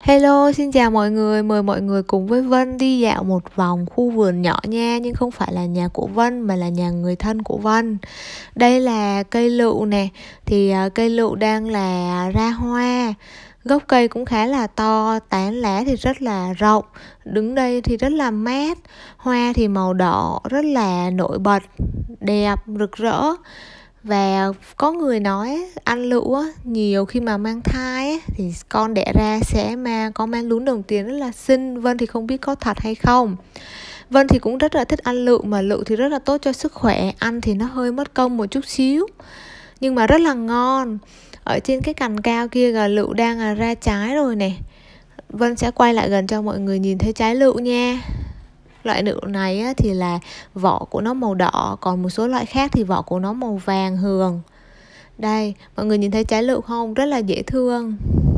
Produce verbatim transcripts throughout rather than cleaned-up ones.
Hello, xin chào mọi người, mời mọi người cùng với Vân đi dạo một vòng khu vườn nhỏ nha. Nhưng không phải là nhà của Vân mà là nhà người thân của Vân. Đây là cây lựu nè, thì uh, cây lựu đang là ra hoa. Gốc cây cũng khá là to, tán lá thì rất là rộng. Đứng đây thì rất là mát. Hoa thì màu đỏ, rất là nổi bật, đẹp, rực rỡ. Và có người nói ăn lựu á, nhiều khi mà mang thai á, thì con đẻ ra sẽ mà có mang lún đồng tiền rất là xinh. Vân thì không biết có thật hay không. Vân thì cũng rất là thích ăn lựu, mà lựu thì rất là tốt cho sức khỏe. Ăn thì nó hơi mất công một chút xíu, nhưng mà rất là ngon. Ở trên cái cành cao kia là lựu đang ra trái rồi nè. Vân sẽ quay lại gần cho mọi người nhìn thấy trái lựu nha. Loại lựu này á, thì là vỏ của nó màu đỏ, còn một số loại khác thì vỏ của nó màu vàng hường. Đây, mọi người nhìn thấy trái lựu không? Rất là dễ thương.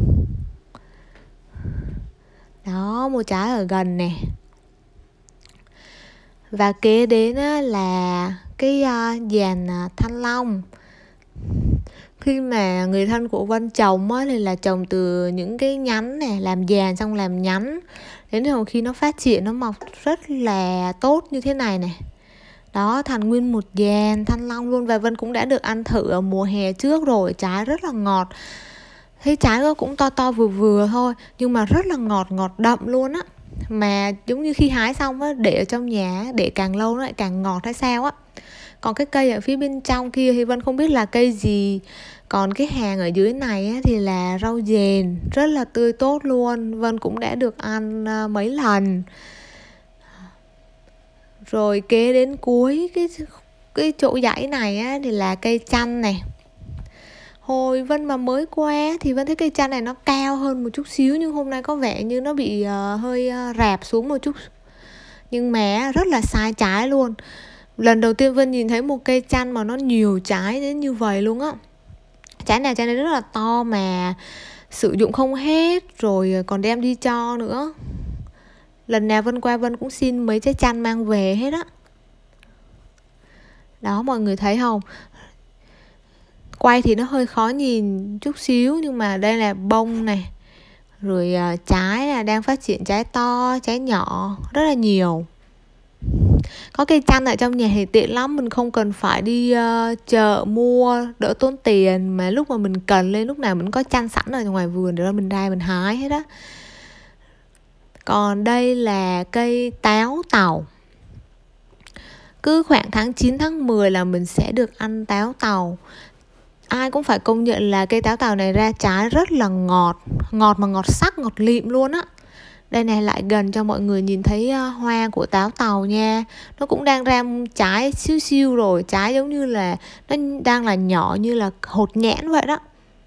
Đó, một trái ở gần nè. Và kế đến á, là cái uh, dàn uh, thanh long. Khi mà người thân của Vân trồng á, thì là trồng từ những cái nhánh này, làm dàn xong làm nhánh. Đến hồi khi nó phát triển, nó mọc rất là tốt như thế này này. Đó, thành nguyên một dàn thanh long luôn. Và Vân cũng đã được ăn thử ở mùa hè trước rồi. Trái rất là ngọt. Thấy trái nó cũng to to vừa vừa thôi, nhưng mà rất là ngọt, ngọt đậm luôn á. Mà giống như khi hái xong á, để ở trong nhà, để càng lâu nó lại càng ngọt hay sao á. Còn cái cây ở phía bên trong kia thì Vân không biết là cây gì. Còn cái hàng ở dưới này á, thì là rau dền, rất là tươi tốt luôn. Vân cũng đã được ăn mấy lần. Rồi kế đến cuối cái cái chỗ dãy này á, thì là cây chanh này. Hồi Vân mà mới qua thì Vân thấy cây chanh này nó cao hơn một chút xíu, nhưng hôm nay có vẻ như nó bị uh, hơi uh, rạp xuống một chút. Nhưng mà rất là sai trái luôn. Lần đầu tiên Vân nhìn thấy một cây chanh mà nó nhiều trái đến như vậy luôn á. Trái này trái này rất là to mà sử dụng không hết, rồi còn đem đi cho nữa. Lần nào Vân qua Vân cũng xin mấy trái chanh mang về hết á. Đó, mọi người thấy không? Quay thì nó hơi khó nhìn chút xíu, nhưng mà đây là bông này. Rồi uh, trái là đang phát triển trái to, trái nhỏ, rất là nhiều. Có cây chanh ở trong nhà thì tiện lắm. Mình không cần phải đi uh, chợ mua, đỡ tốn tiền. Mà lúc mà mình cần lên, lúc nào mình có chanh sẵn ở ngoài vườn để mình ra mình hái hết á. Còn đây là cây táo tàu. Cứ khoảng tháng chín, tháng mười là mình sẽ được ăn táo tàu. Ai cũng phải công nhận là cây táo tàu này ra trái rất là ngọt. Ngọt mà ngọt sắc, ngọt lịm luôn á. Đây này, lại gần cho mọi người nhìn thấy hoa của táo tàu nha. Nó cũng đang ra trái xíu xiu rồi. Trái giống như là nó đang là nhỏ như là hột nhãn vậy đó.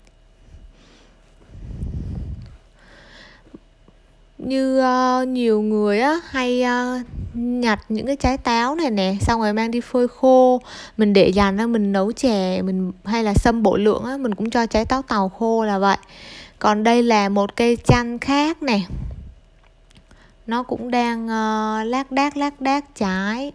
Như uh, nhiều người á hay uh, nhặt những cái trái táo này nè, xong rồi mang đi phơi khô, mình để dành ra mình nấu chè, mình hay là sâm bổ lượng á, mình cũng cho trái táo tàu khô là vậy. Còn đây là một cây chanh khác nè. Nó cũng đang uh, lác đác lác đác trái.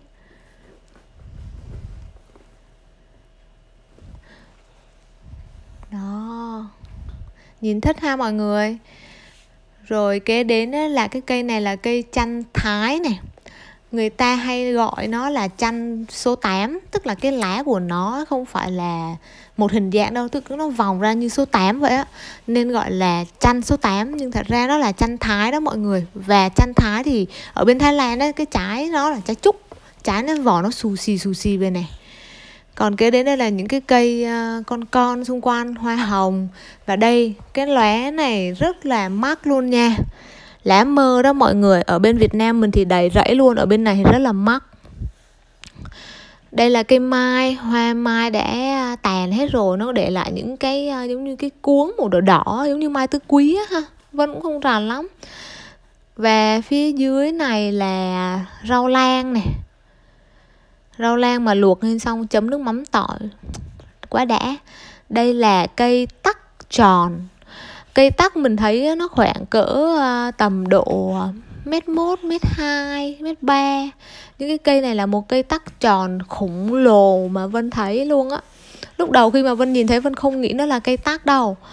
Đó, nhìn thích ha mọi người. Rồi kế đến là cái cây này là cây chanh Thái này. Người ta hay gọi nó là chanh số tám. Tức là cái lá của nó không phải là một hình dạng đâu, tức nó vòng ra như số tám vậy á, nên gọi là chanh số tám. Nhưng thật ra nó là chanh Thái đó mọi người. Và chanh Thái thì ở bên Thái Lan á, cái trái nó là trái trúc. Trái nó vỏ nó xù xì xù xì bên này. Còn kế đến đây là những cái cây uh, con con xung quanh, hoa hồng. Và đây, cái lá này rất là mắc luôn nha. Lá mơ đó mọi người. Ở bên Việt Nam mình thì đầy rẫy luôn. Ở bên này thì rất là mắc. Đây là cây mai. Hoa mai đã tàn hết rồi. Nó để lại những cái uh, giống như cái cuống màu đỏ đỏ, giống như mai tứ quý á ha. Vân cũng không rành lắm. Và phía dưới này là rau lang nè. Rau lang mà luộc lên xong chấm nước mắm tỏi, quá đã. Đây là cây tắc tròn. Cây tắc mình thấy nó khoảng cỡ tầm độ mét một, mét hai, mét ba. Những cái cây này là một cây tắc tròn khổng lồ mà Vân thấy luôn á. Lúc đầu khi mà Vân nhìn thấy Vân không nghĩ nó là cây tắc đâu.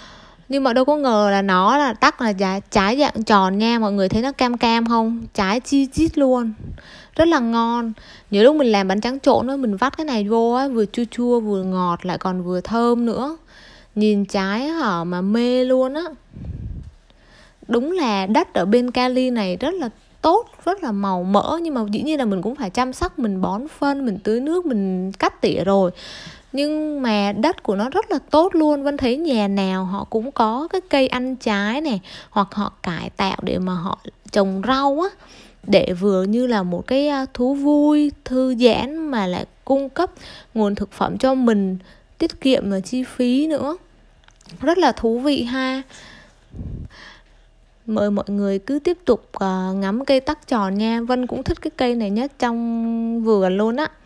Nhưng mà đâu có ngờ là nó là tắc là trái, trái dạng tròn nha. Mọi người thấy nó cam cam không? Trái chi chít luôn, rất là ngon. Nhớ lúc mình làm bánh tráng trộn á, mình vắt cái này vô á, vừa chua chua vừa ngọt lại còn vừa thơm nữa. Nhìn trái hả mà mê luôn á. Đúng là đất ở bên Cali này rất là tốt, rất là màu mỡ. Nhưng mà dĩ nhiên là mình cũng phải chăm sóc, mình bón phân, mình tưới nước, mình cắt tỉa rồi. Nhưng mà đất của nó rất là tốt luôn. Vân thấy nhà nào họ cũng có cái cây ăn trái này, hoặc họ cải tạo để mà họ trồng rau á, để vừa như là một cái thú vui, thư giãn mà lại cung cấp nguồn thực phẩm cho mình, tiết kiệm và chi phí nữa. Rất là thú vị ha. Mời mọi người cứ tiếp tục uh, ngắm cây tắc tròn nha. Vân cũng thích cái cây này nhất trong vườn luôn á.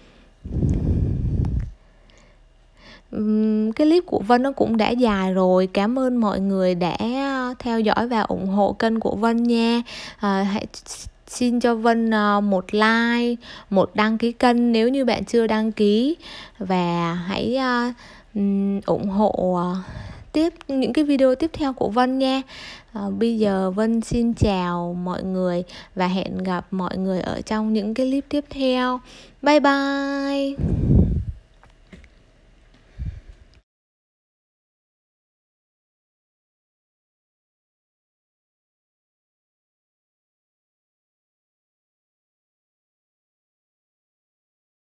um, Cái clip của Vân nó cũng đã dài rồi. Cảm ơn mọi người đã theo dõi và ủng hộ kênh của Vân nha. uh, Hãy xin cho Vân uh, một like, một đăng ký kênh nếu như bạn chưa đăng ký. Và hãy uh, um, ủng hộ uh, tiếp những cái video tiếp theo của Vân nha. À, bây giờ Vân xin chào mọi người và hẹn gặp mọi người ở trong những cái clip tiếp theo. Bye bye.